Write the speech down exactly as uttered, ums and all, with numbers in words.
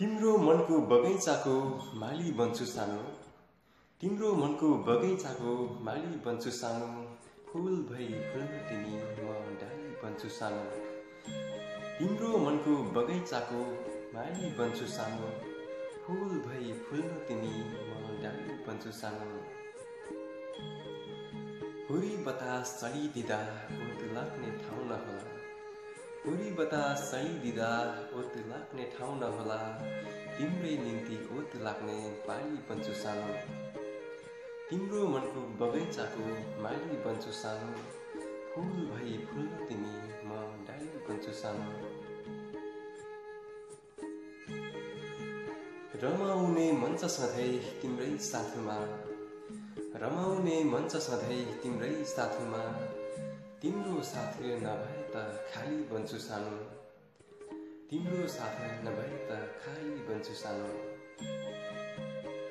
तिम्रो मनको बगैँचाको माली बन्छु सानो, तिम्रो मनको बगैँचाको माली बन्छु सानो, फूल भई फुल्न तिमी म डाली बन्छु सानो। तिम्रो मनको बगैँचाको माली बन्छु सानो, फूल भई फुल्न तिमी म डाली बन्छु सानो। हुरी बतास चलिदिँदा ओत लाग्ने ठाउँ नहोला, हुरी बतास चलिदिँदा ओत लाग्ने ठाउँ नहोला, तिम्रै निम्ति ओत लाग्ने पाली बन्छु सानो। तिम्रो मनको बगैँचाको माली बन्छु सानो, फूल भई फुल्न तिमी म डाली बन्छु सानो। रमाउने मन छ सधैँ तिम्रै साथमा, रमाउने मन छ सधैँ तिम्रै साथमा, तिम्रो साथ नभए त खाली बन्छु सानो, तिम्रो साथ नभए त खाली बन्छु सानो।